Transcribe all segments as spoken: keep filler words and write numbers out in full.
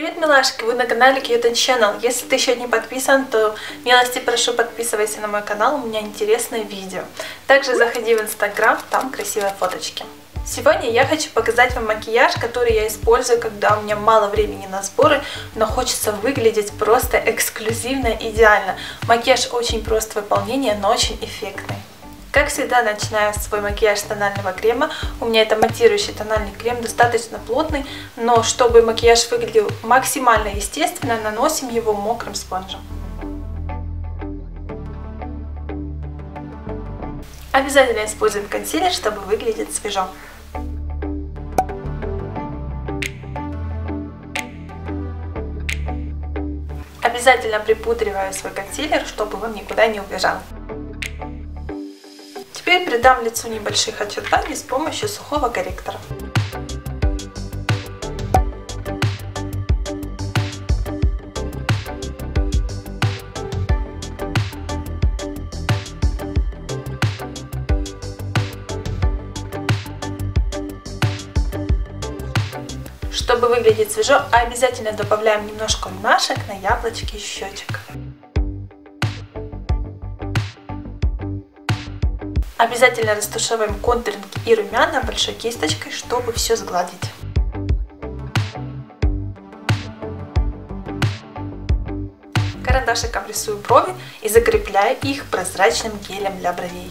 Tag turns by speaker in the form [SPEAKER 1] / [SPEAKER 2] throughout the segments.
[SPEAKER 1] Привет, милашки! Вы на канале Cute and Channel. Если ты еще не подписан, то милости прошу, подписывайся на мой канал, у меня интересное видео. Также заходи в Инстаграм, там красивые фоточки. Сегодня я хочу показать вам макияж, который я использую, когда у меня мало времени на сборы, но хочется выглядеть просто эксклюзивно, идеально. Макияж очень прост в выполнении, но очень эффектный. Как всегда, начинаю свой макияж с тонального крема. У меня это матирующий тональный крем, достаточно плотный, но чтобы макияж выглядел максимально естественно, наносим его мокрым спонжем. Обязательно используем консилер, чтобы выглядеть свежо. Обязательно припудриваю свой консилер, чтобы он никуда не убежал. Теперь придам лицу небольших очертаний с помощью сухого корректора. Чтобы выглядеть свежо, обязательно добавляем немножко румяшек на яблочки и щечек. Обязательно растушевываем контуринг и румяна большой кисточкой, чтобы все сгладить. Карандашиком рисую брови и закрепляю их прозрачным гелем для бровей.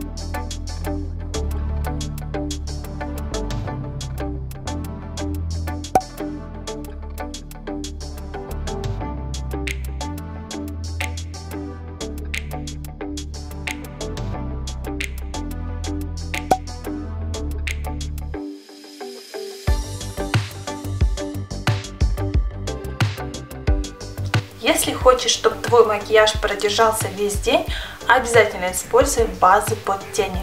[SPEAKER 1] Если хочешь, чтобы твой макияж продержался весь день, обязательно используй базу под тени.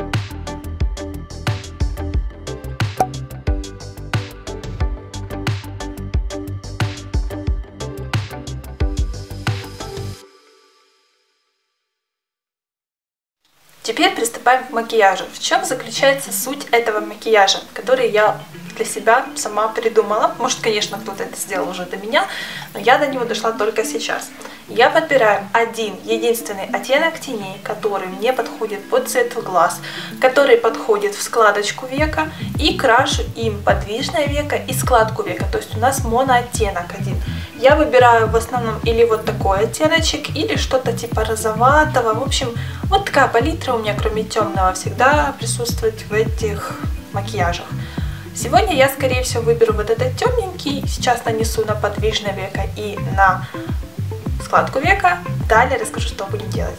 [SPEAKER 1] Теперь приступаем к макияжу. В чем заключается суть этого макияжа, который я для себя сама придумала. Может, конечно, кто-то это сделал уже до меня, но я до него дошла только сейчас. Я подбираю один единственный оттенок теней, который мне подходит по цвету глаз, который подходит в складочку века, и крашу им подвижное веко и складку века. То есть у нас монооттенок один. Я выбираю в основном или вот такой оттеночек, или что-то типа розоватого. В общем, вот такая палитра у меня, кроме темного, всегда присутствует в этих макияжах. Сегодня я, скорее всего, выберу вот этот темненький. Сейчас нанесу на подвижное веко и на складку века. Далее расскажу, что будем делать.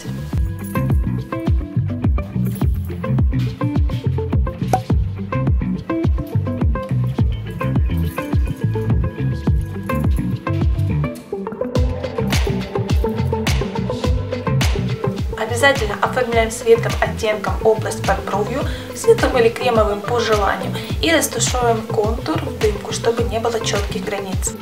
[SPEAKER 1] Обязательно оформляем светлым оттенком область под бровью, светлым или кремовым по желанию, и растушевываем контур в дымку, чтобы не было четких границ.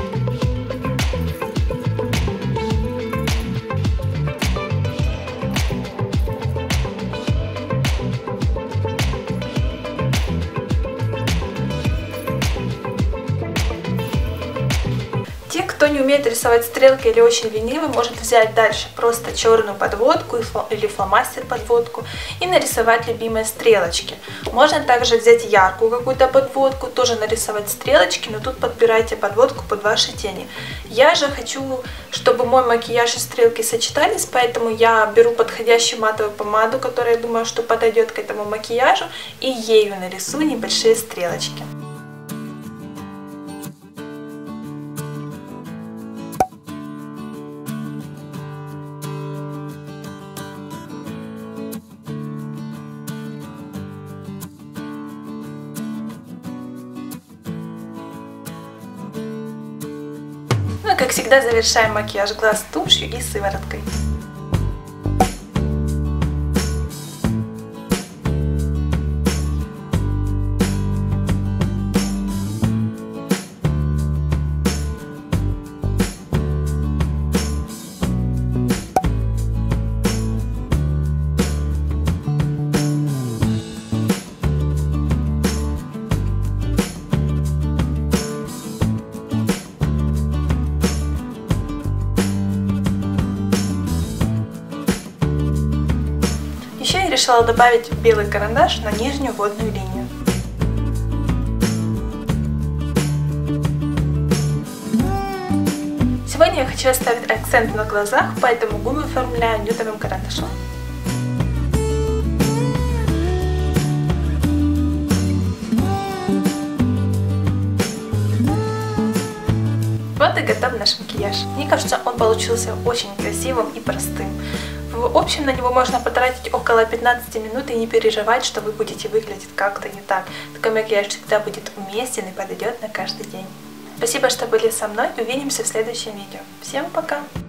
[SPEAKER 1] Кто не умеет рисовать стрелки или очень ленивый, может взять дальше просто черную подводку или фломастер подводку и нарисовать любимые стрелочки. Можно также взять яркую какую-то подводку, тоже нарисовать стрелочки, но тут подбирайте подводку под ваши тени. Я же хочу, чтобы мой макияж и стрелки сочетались, поэтому я беру подходящую матовую помаду, которая, я думаю, что подойдет к этому макияжу, и ею нарисую небольшие стрелочки. Ну и, как всегда, завершаем макияж глаз тушью и сывороткой. решила добавить белый карандаш на нижнюю водную линию. Сегодня я хочу оставить акцент на глазах, поэтому губы оформляю нюдовым карандашом. Вот и готов наш макияж. Мне кажется, он получился очень красивым и простым. В общем, на него можно потратить около пятнадцати минут и не переживать, что вы будете выглядеть как-то не так. Такой макияж всегда будет уместен и подойдет на каждый день. Спасибо, что были со мной. Увидимся в следующем видео. Всем пока!